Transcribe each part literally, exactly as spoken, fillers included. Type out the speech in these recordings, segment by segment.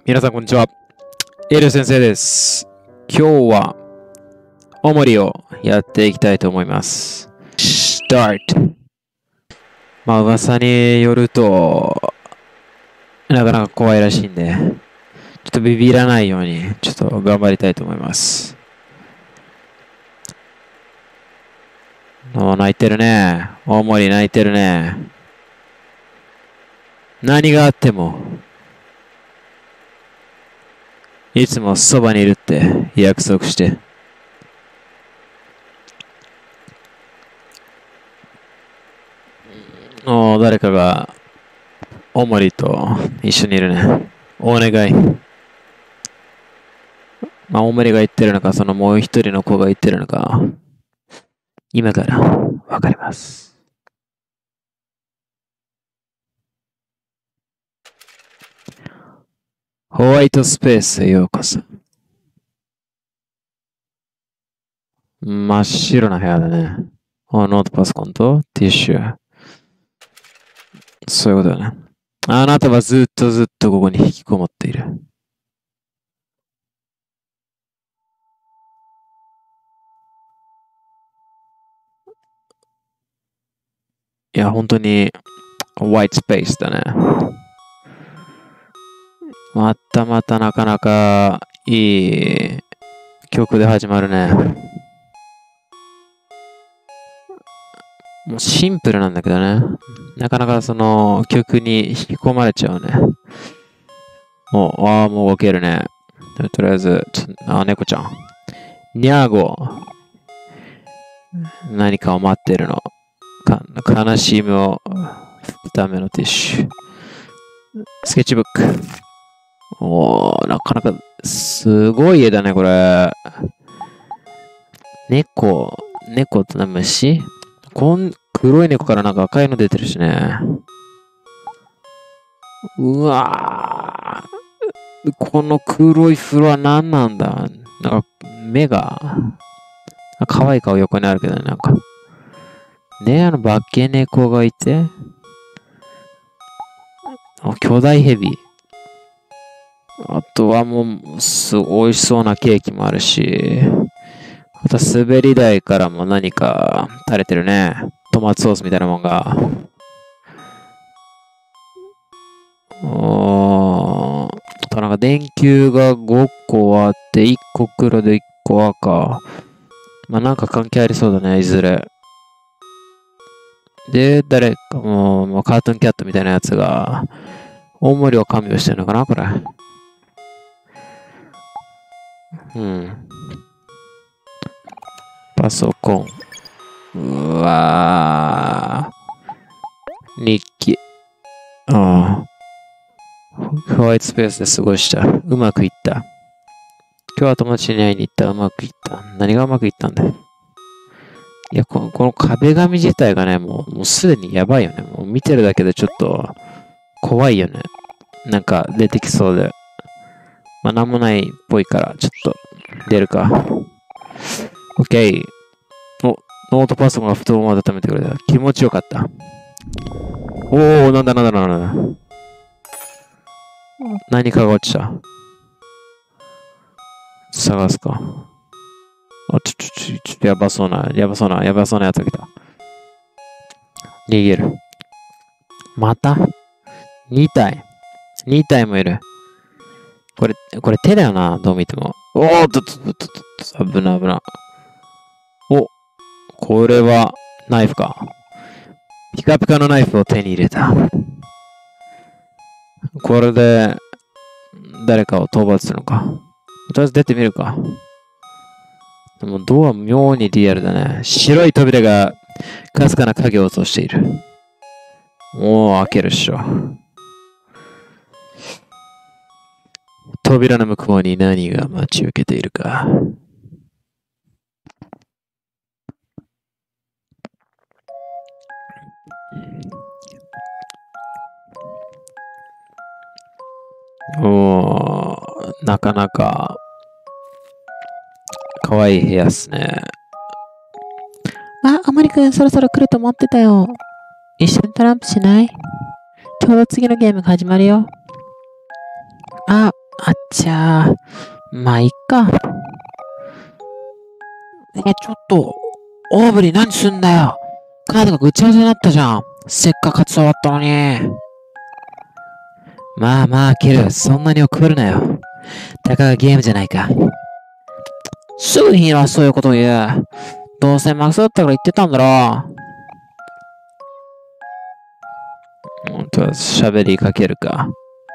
皆さんこんにちは。エル先生です。今日はおもりをやっていきたいと思います。Start。まあ噂によるとなかなか怖いらしいんで、ちょっとビビらないようにちょっと頑張りたいと思います。おー、泣いてるね。おもり泣いてるね。何があってもいつもそばにいるって約束して。おー、誰かがおもりと一緒にいるね。お願い。まあ、おもりが言ってるのか、そのもう一人の子が言ってるのか、今からわかります。ホワイトスペースへようこそ。真っ白な部屋だね。あ、ノートパソコンとティッシュ。そういうことだね。あなたはずっとずっとここに引きこもっている。いや、本当に、ホワイトスペースだね。またまたなかなかいい曲で始まるね。もうシンプルなんだけどね。なかなかその曲に引き込まれちゃうね。もう、ああ、もう動けるね。とりあえず、あ、猫ちゃん。ニャーゴ。何かを待ってるの。か悲しみを拭くためのティッシュ。スケッチブック。おー、なかなかすごい家だね、これ。猫、猫って何虫？こん、黒い猫からなんか赤いの出てるしね。うわー。この黒い風呂は何なんだ？なんか、目が、可愛い顔横にあるけどね、なんか。ね、あの、化け猫がいて。巨大ヘビ。あとはもう、すごい美味しそうなケーキもあるし。あと、滑り台からも何か垂れてるね。トマトソースみたいなもんが。おー。あとなんか電球がごこあって、いっこ黒でいっこ赤。まあなんか関係ありそうだね、いずれ。で、誰かも、もうカートゥーンキャットみたいなやつが、大盛りを看病してるのかな、これ。うん。パソコン。うわー。日記。ああ。ホワイトスペースで過ごした。うまくいった。今日は友達に会いに行った。うまくいった。何がうまくいったんだよ。いや、この、この壁紙自体がね、もう、もうすでにやばいよね。もう見てるだけでちょっと怖いよね。なんか出てきそうで。まあ、なんもないっぽいから、ちょっと出るか。OK。お、ノートパソコンが布団を温めてくれた。気持ちよかった。おー、なんだなんだなんだ。何かが落ちた。探すか。あ、ちょ、ちょ、ちょ、ちょっとやばそうな、やばそうな、やばそうなやつが来た。逃げる。また ?に 体。に体もいる。これ、これ手だよな、どう見ても。おーっと、と、と、と、と、危な危な。お、これは、ナイフか。ピカピカのナイフを手に入れた。これで、誰かを討伐するのか。とりあえず出てみるか。でもドア妙にリアルだね。白い扉がかすかな影を落としている。もう開けるっしょ。扉の向こうに何が待ち受けているか。おー、なかなか可愛い部屋っすね。 あ、あまりくんそろそろ来ると思ってたよ。一緒にトランプしない？ちょうど次のゲームが始まるよ。あ、 ちゃあ、まあ、いっか。え、ちょっと、オーブリー何すんだよ。カードがぐちゃぐちゃになったじゃん。せっかく勝ち終わったのに。 まあまあ、ケル、そんなに怒るなよ。たかがゲームじゃないか。 すぐヒーローはそういうことを言う。どうせマックスだったから言ってたんだろ。 本当は喋りかけるか。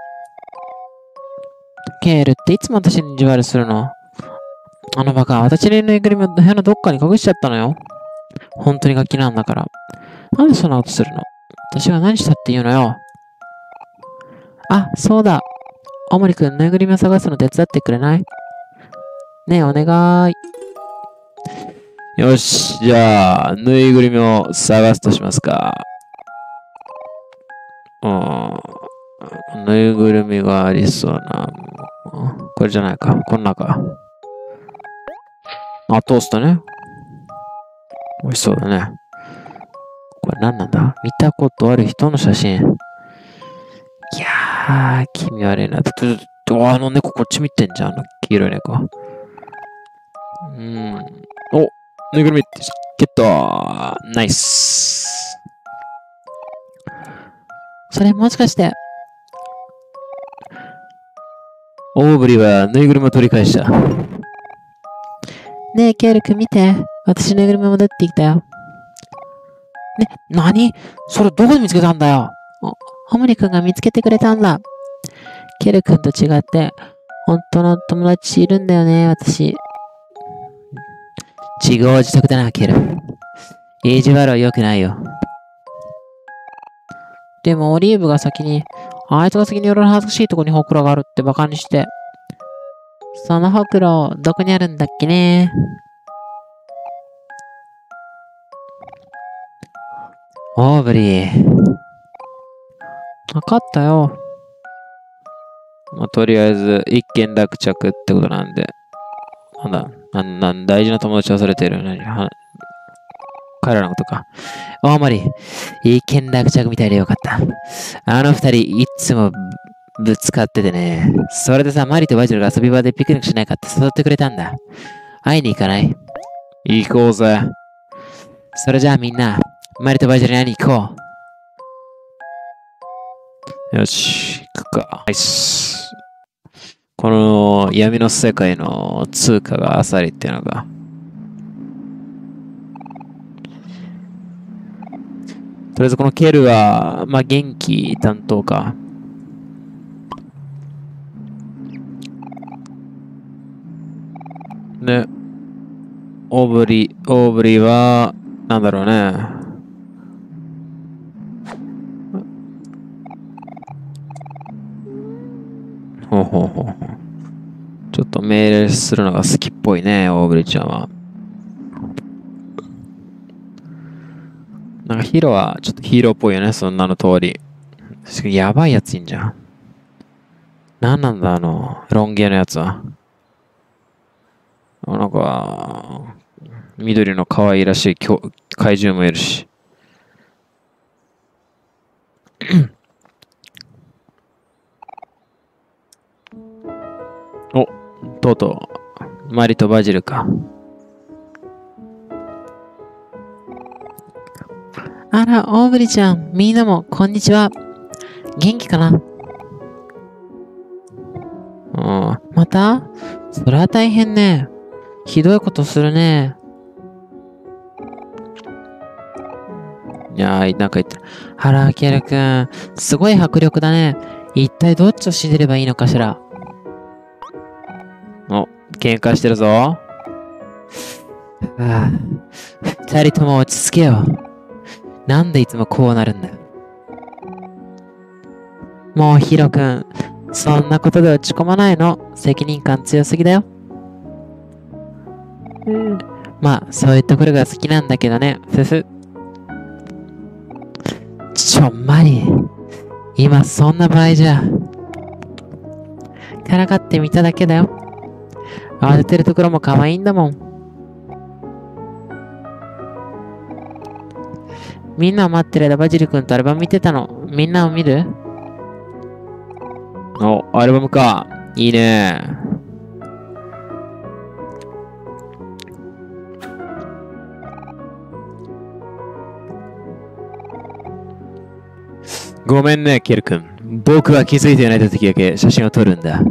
ケールっていつも私に意地悪するの？あのバカ、私のぬいぐるみを部屋のどっかに隠しちゃったのよ。本当に楽器なんだから。なんでそんなことするの？私が何したって言うのよ。あ、そうだ。おもりくん、ぬいぐるみを探すの手伝ってくれない？ねえ、お願い。 よし、じゃあ、ぬいぐるみを探すとしますか。うん。ぬいぐるみがありそうな。これじゃないか。この中。あ、トーストね。美味しそうだね。これ何なんだ？見たことある人の写真。いやー、気味悪いな。ちょっと、あの猫こっち見てんじゃん。あの黄色い猫。うん。お、ぬいぐるみ、ゲット。ナイス。 それもしかして。 オーブリーはぬいぐるみを取り返した。 ねえ、ケールくん見て。私ぬいぐるみ戻ってきたよ。ね、なに？それどこで見つけたんだよ。お、オモリくんが見つけてくれたんだ。ケルくんと違って、本当の友達いるんだよね、私。 自業自得だな、ケル。意地悪は良くないよ。 でもオリーブが先に、あいつが先にいろいろ恥ずかしいとこにほくろがあるってバカにして。そのほくろ、どこにあるんだっけね。 オーブリー。 わかったよ。 まあ、とりあえず、一件落着ってことなんで。なんだ、なん、なん、大事な友達忘れてる。何は彼らのことか。大森、一件落着みたいでよかった。あの二人、いつもぶつかっててね。それでさ、マリとバジルが遊び場でピクニックしないかって誘ってくれたんだ。会いに行かない？行こうぜ。それじゃあみんな、マリとバジルに会いに行こう。よし、行くか。ナイス。この闇の世界の通貨がアサリっていうのが。とりあえずこのケルは、まあ元気担当か。で、オーブリ、オーブリは、なんだろうね。ほうほうほうほう。ちょっと命令するのが好きっぽいね、オーブリちゃんは。なんかヒーローはちょっとヒーローっぽいよね、そんなの通り。やばいやついんじゃん。なんなんだ、あの、ロン毛のやつは。なんか、緑の可愛らしい怪獣もいるし。お、とうとう、マリとバジルか。 あら、オーブリちゃん、みんなも、こんにちは。元気かな？ うん。 また？それは大変ね。ひどいことするね。 いやー、なんか言ってる。 あら、ケルくん、すごい迫力だね。一体どっちを信じればいいのかしら。 お、喧嘩してるぞ。 はあ、二人とも落ち着けよ。なんでいつもこうなるんだよ。もうヒロくん、そんなことで落ち込まないの。責任感強すぎだよ。うん、まあ、そういうところが好きなんだけどね。ふふ。ちょ、マリ。今そんな場合じゃ。からかってみただけだよ。慌ててるところも可愛いんだもん。みんなを待ってる間バジル君とアルバム見てたの。みんなを見る？ お、アルバムか。 いいね。ごめんね、ケル君。僕は気づいていない時だけ写真を撮るんだ。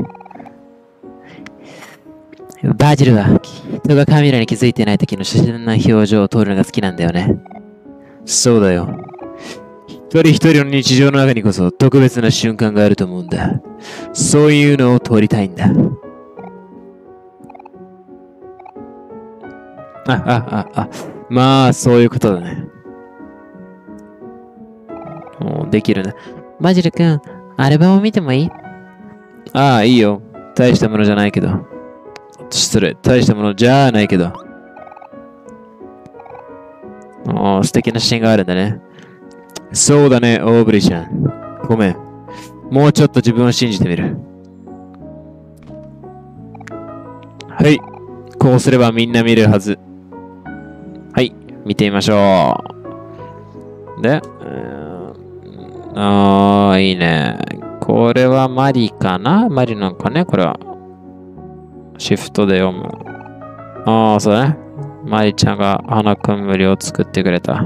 バジルは人がカメラに気づいていない時の自然な表情を撮るのが好きなんだよね。そうだよ。一人一人の日常の中にこそ特別な瞬間があると思うんだ。そういうのを撮りたいんだ。あ、あ、あ、あ、まあ、そういうことだね。もうできるね。 バジル君、アルバム見てもいい？ ああ、いいよ。大したものじゃないけど。失礼。大したものじゃないけど。おー、素敵な写真があるんだね。そうだね、オーブリーちゃん。ごめん。もうちょっと自分を信じてみる。はい。こうすればみんな見れるはず。はい。見てみましょう。で、あー、いいね。これはマリかな？マリなんかね、これは。シフトで読む。ああ、そうだね。マリちゃんが花冠を作ってくれた。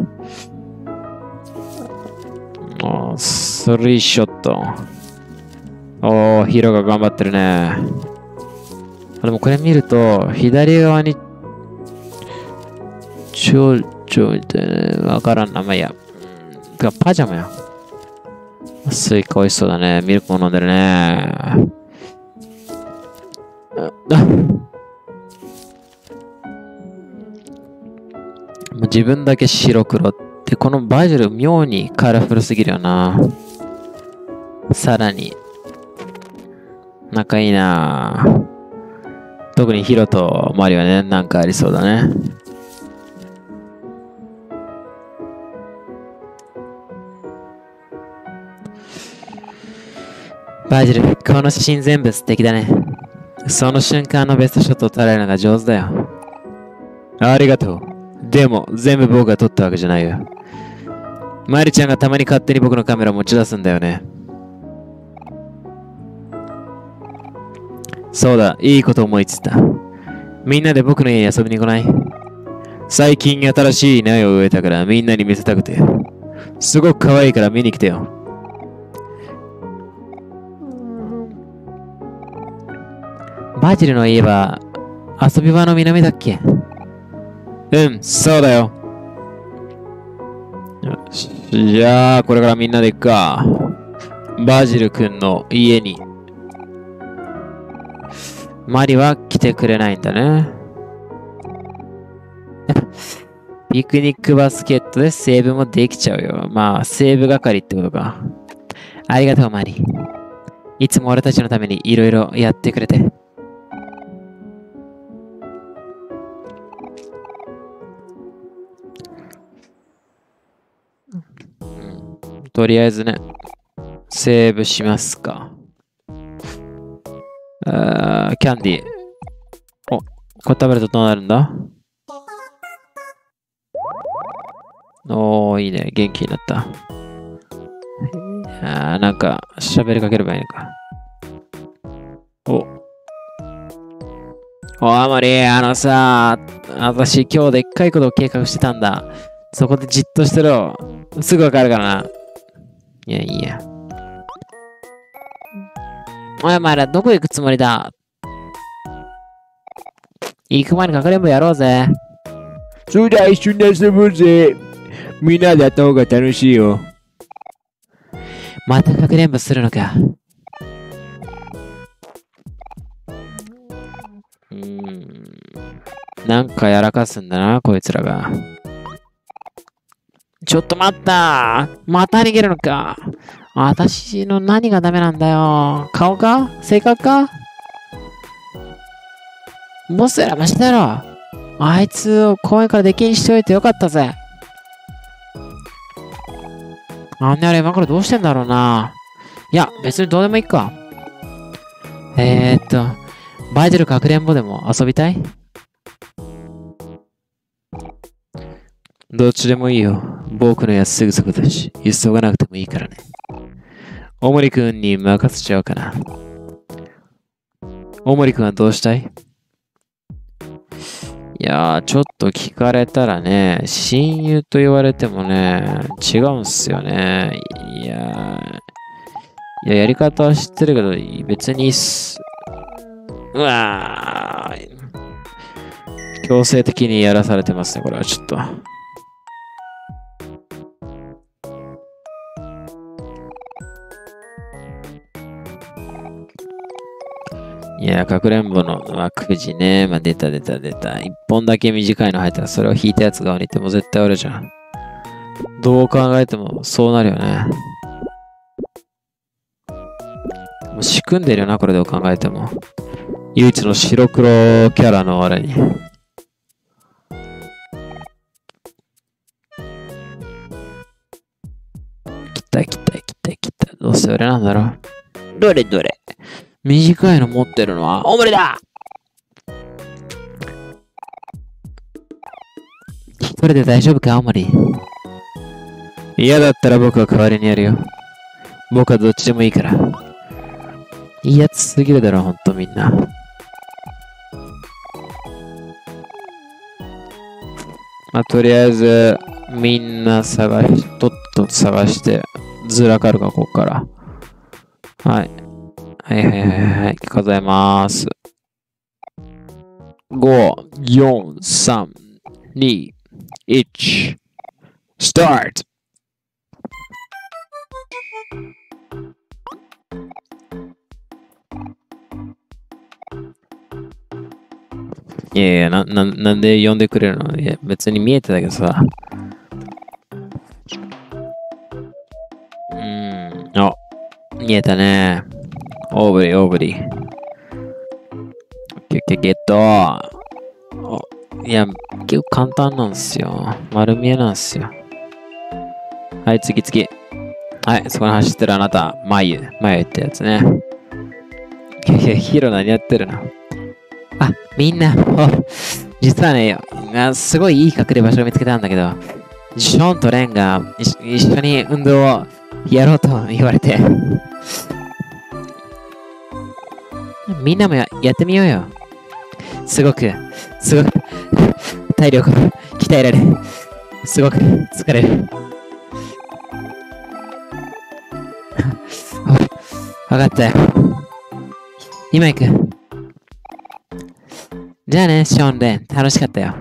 あスリーショット。おー、ヒーローが頑張ってるね。でもこれ見ると、左側に、ちょちょいってわからんな。まあいいや。てか、パジャマや。スイカ美味しそうだね。ミルクも飲んでるね。自分だけ白黒ってこのバジル妙にカラフルすぎるよな。さらに仲いいな。特にヒロとマリはね、なんかありそうだね。バジル、この写真全部素敵だね。その瞬間のベストショットを捉えるのが上手だよ。ありがとう。でも、全部僕が撮ったわけじゃないよ。マリちゃんがたまに勝手に僕のカメラを持ち出すんだよね。そうだ、いいこと思いついた。みんなで僕の家に遊びに来ない？最近新しい苗を植えたからみんなに見せたくて。すごく可愛いから見に来てよ。 バジルの家は遊び場の南だっけ？ うん、そうだよ。よし、じゃあ、これからみんなで行くか。バジル君の家に。マリは来てくれないんだね。ピクニックバスケットでセーブもできちゃうよ。まあ、セーブ係ってことか。 ありがとう、マリ。いつも俺たちのためにいろいろやってくれて。 とりあえずね、セーブしますか。あー、キャンディー。お、これ食べるとどうなるんだ？おー、いいね。元気になった。あー、なんか、喋りかければいいのか。お。お、あまり、あのさ、私今日でっかいことを計画してたんだ。そこでじっとしてろ。すぐわかるからな。いや、いいや。 おい、お前らどこ行くつもりだ？行く前にかくれんぼやろうぜ。 そうだ、一緒に遊ぼうぜ。みんなでやった方が楽しいよ。 またかくれんぼするのか。 うーん。なんかやらかすんだな、こいつらが。 ちょっと待った。また逃げるのか。私の何がダメなんだよ。顔か？性格か？ボスらましたろ。あいつを公園から出禁にしておいてよかったぜ。あんねあれ今からどうしてんだろうな。いや、別にどうでもいいか。えー、っと、バジルかくれんぼでも遊びたい？ どっちでもいいよ。僕のやつすぐそこだし、急がなくてもいいからね。おもりくんに任せちゃおうかな。 大森くんはどうしたい？いやー、ちょっと聞かれたらね、親友と言われてもね、違うんすよね。いやー、いや、やり方は知ってるけど、別にいいっす。うわー。強制的にやらされてますね、これはちょっと。いや、かくれんぼの、まあ、くじね。まあ、出た出た出た。一本だけ短いの入ったら、それを引いたやつ側にいても絶対俺じゃん。どう考えてもそうなるよね。もう仕組んでるよな、これどう考えても。唯一の白黒キャラの俺に。切ったい切ったい切ったい切ったい。どうせ俺なんだろう。どれどれ。短いの持ってるのは、おもりだ。一人で大丈夫か、おもり。嫌だったら僕は代わりにやるよ。僕はどっちでもいいから。いいやつすぎるだろ、ほんとみんな。まあ、とりあえず、みんな探し、とっとと探して、ずらかるか、ここから。はい。はいはいはいはい。数えまーす。ご、よん、さん、に、いち、スタート。いやいや、な、な、なんで呼んでくれるの？いや、別に見えてたけどさ。うーん、あ、見えたね。オーブリー、オーブリー。ゲッゲッゲット。いや、結構簡単なんですよ。丸見えなんですよ。はい、次次。はい、そこに走ってるあなた、眉、眉ってやつね。いやいや、ヒーロー何やってるの？あ、みんな、実はね、すごいいい隠れ場所を見つけたんだけど、ショーンとレンが一緒に運動をやろうと言われて。みんなも や, やってみようよ。すごく、すごく、体力を鍛えられ、すごく疲れる。わかったよ。今行く。じゃあね、ショーン・レン。楽しかったよ。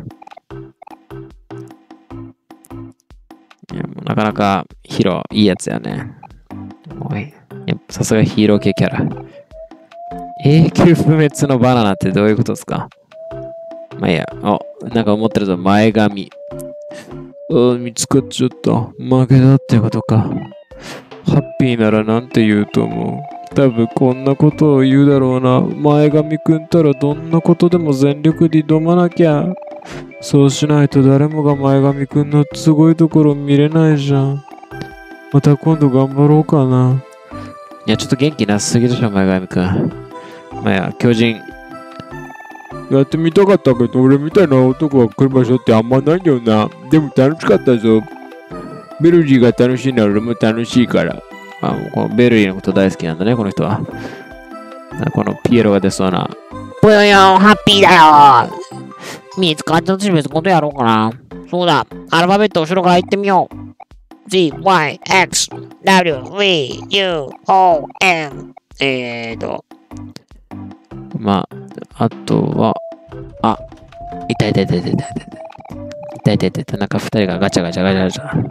いや、もうなかなかヒーローいいやつやね。おい。さすがヒーロー系キャラ。永久不滅のバナナってどういうことですか？まあいいや。お、なんか思ってるぞ。前髪。あ、見つかっちゃった。負けだってことか。ハッピーならなんて言うと思う。多分こんなことを言うだろうな。前髪くんたらどんなことでも全力で挑まなきゃ。そうしないと誰もが前髪くんのすごいところ見れないじゃん。また今度頑張ろうかな。いや、ちょっと元気なさすぎでしょ、前髪くん。まあいや、巨人。やってみたかったけど、俺みたいな男が来る場所ってあんまないんだよな。でも楽しかったぞ。ベルジーが楽しいなら俺も楽しいから。あ、もうこのベルリーのこと大好きなんだね、この人は。このピエロが出そうな。 ぽよよん、ハッピーだよ。見つかったと別のことやろうかな。そうだ、アルファベット後ろから言ってみよう。Z、Y、X、W、V、U、O、N。えーと。 まあ、あとは、あ、いたいたいたいたいたいたいたいたいたいた。なんか二人がガチャガチャガチャガチャ。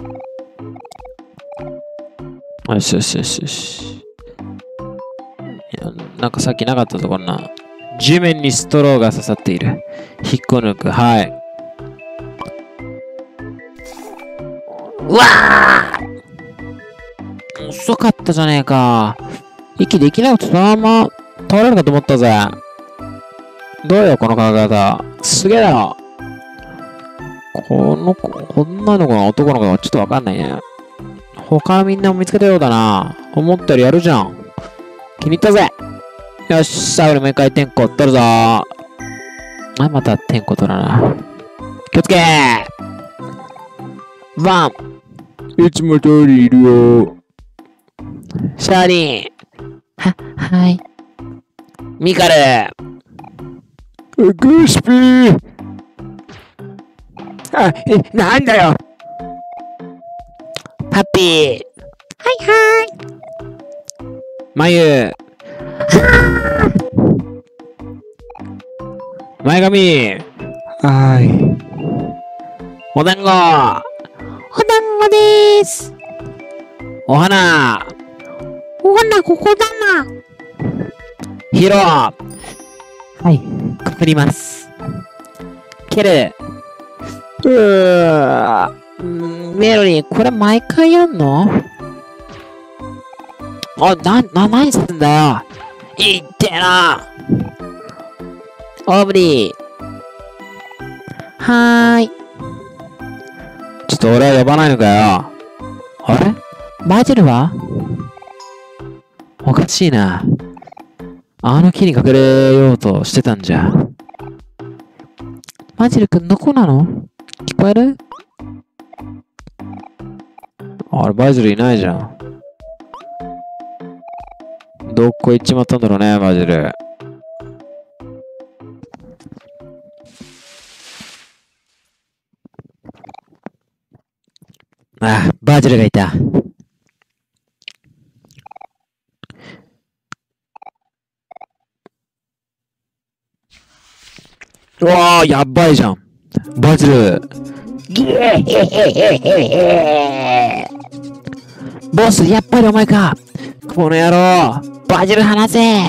よしよしよしよし。いや、なんかさっきなかったところな。地面にストローが刺さっている。引っこ抜く。はい。 うわー！遅かったじゃねえか。息できなくてそのまま倒れるかと思ったぜ。 どうよ、この考え方。すげえだろ。この子、女の子の男の子はちょっとわかんないね。他のみんなも見つけたようだな。思ったよりやるじゃん。気に入ったぜ。よし、最後にもう一回天候取るぞ。あ、また天候取らな。気をつけー。ワン。いつも通りいるよ。シャーリー。 は、はい。 ミカル。 グシピー。あ、え、なんだよ。 ハッピー。はいはい。 まゆ。前髪。はい。 お団子。お団子でーす。 お花。 お花ここだな。 ヒロ。 はい、かかります。ケル。 うーんメロリー、これ毎回やんの？あ、な、な、何すんだよ。いってえな。オーブリー。はーい。 ちょっと俺は呼ばないのかよ。 あれバジルは？おかしいな。あの木に隠れようとしてたんじゃ。バジルくんどこなの？聞こえる？ あれ、バジルいないじゃん。どっこ行っちまったんだろうね、バジル。 ああ、バジルがいた。 うわー、やばいじゃん。バジル。 ボス、やっぱりお前か。この野郎。バジル離せ。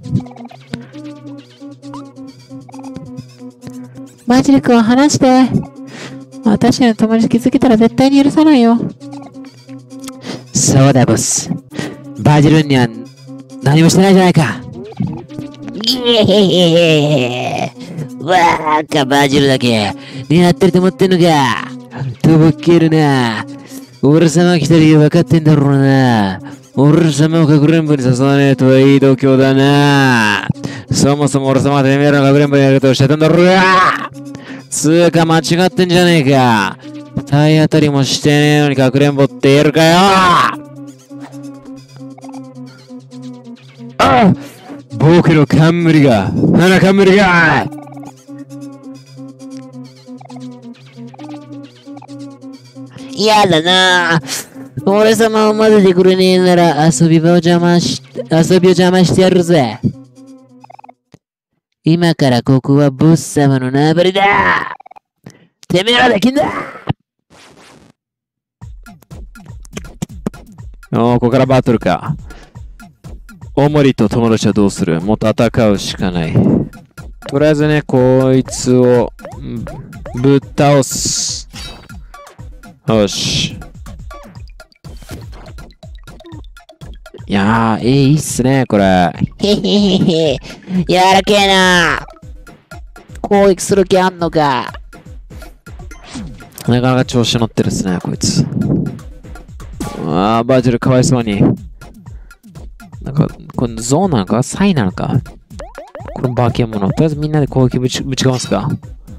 バジル君を離して。私の友達気づけたら絶対に許さないよ。そうだ、ボス。バジルには何もしてないじゃないか。わーか、バジルだけ狙ってると思ってんのか。とぼけるな。俺様が来た理由分かってんだろうな。俺様をかくれんぼに誘わねえとはいい度胸だな。そもそも俺様はてめえらのかくれんぼにやることをしてたんだろうが。つーか間違ってんじゃねえか。体当たりもしてねえのにかくれんぼって言えるかよ。 あ、僕の冠が、花冠が。 嫌だな。俺様を混ぜてくれねえなら遊び場を邪魔し、遊びを邪魔してやるぜ。今からここはボス様の縄張りだ。てめえらできんだ。 おー、ここからバトルか。オモリと友達はどうする？もう戦うしかない。とりあえずね、こいつをぶっ倒す。よし。いやー、えー、いいっすね、これ。 へへへへ。やらけえな。攻撃する気あんのか。 なかなか調子乗ってるっすね、こいつ。あー、バジルかわいそうに。なんか、これゾウなのかサイなのかこの化け物。とりあえずみんなで攻撃ぶち、ぶちかますか。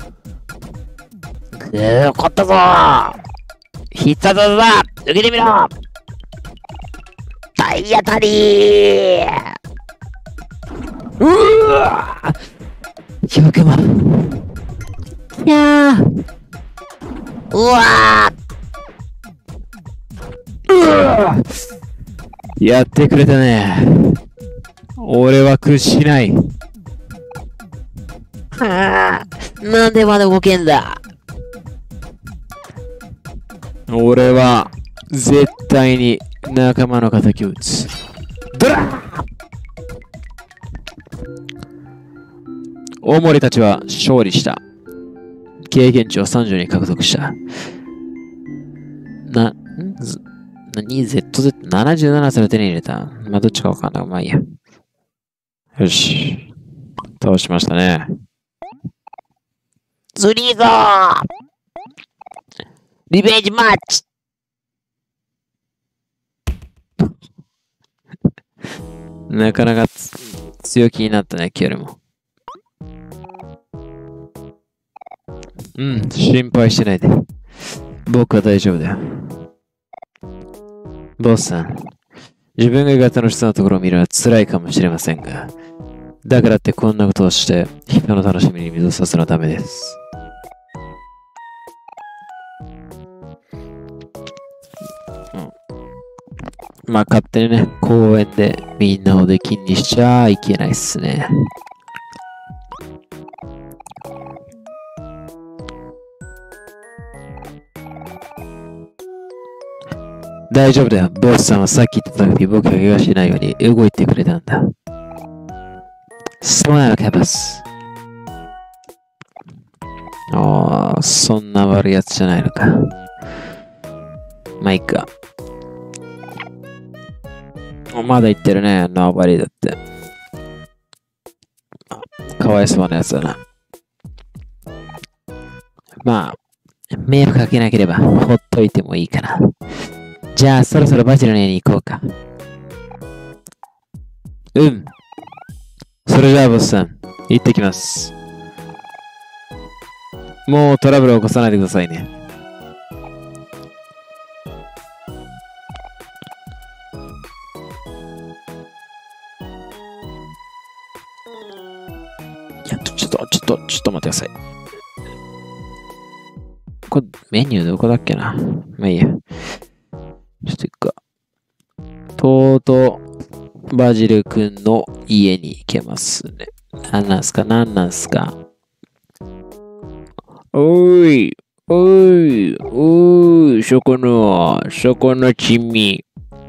くー、勝ったぞー。必殺技だ。受けてみろ。体当たりー。うわー。よくも。いやー。うわー。うわー。 やってくれたね。俺は屈しない。 はあ、なんでまだ動けんだ。 俺は絶対に仲間の敵を撃つ。ドラー！大森たちは勝利した。経験値をさんじゅうに獲得した。な、んず何 ?ゼットゼットななじゅうなな それ手に入れた。まあ、どっちかわかんない。まあいいや。よし。倒しましたね。 釣りーぞー。リベンジマッチ。 なかなか強気になったね、キュルも。うん、心配しないで。僕は大丈夫だよ。ボスさん、自分が楽しそうなところを見るのは辛いかもしれませんが、 だからってこんなことをして人の楽しみに水を差すのはダメです。うん、まあ勝手にね、公園でみんなを出禁にしちゃいけないっすね。大丈夫だよ。ボスさんはさっき言った通り僕が怪我しないように動いてくれたんだ。そうなのか、ボス。ああ、そんな悪いやつじゃないのか。まあいいか。まだ言ってるね、ノーバリーだって。かわいそうなやつだな。まあ、迷惑かけなければほっといてもいいかな。じゃあ、そろそろバジルの家に行こうか。うん。それじゃあ、ボスさん、行ってきます。もうトラブルを起こさないでくださいね。いや、ちょっと、ちょっと、ちょっと待ってください。これ、メニューどこだっけな。まあいいや。ちょっと行くか。とうとう、バジル君の家に行けますね。なんなんすかなんなんすかおーい、おーい、おーい、そこの、そこのチミ。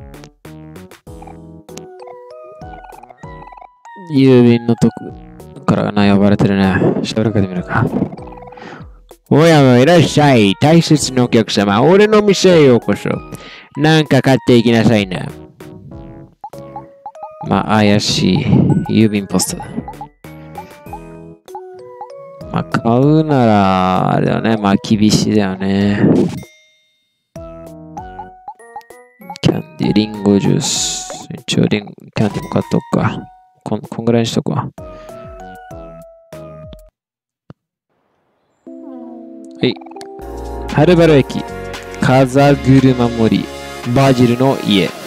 郵便のとこからな、呼ばれてるね。喋らかてみるか。おやもいらっしゃい。大切なお客様。俺の店へようこそ。なんか買っていきなさいな。まあ、怪しい郵便ポストだ。まあ、買うなら、あれだよね。まあ、厳しいだよね。キャンディー、リンゴジュース。一応リン、キャンディーも買っとくか。こん、こんぐらいにしとくわ。はい。はるばる駅、風車森、バジルの家。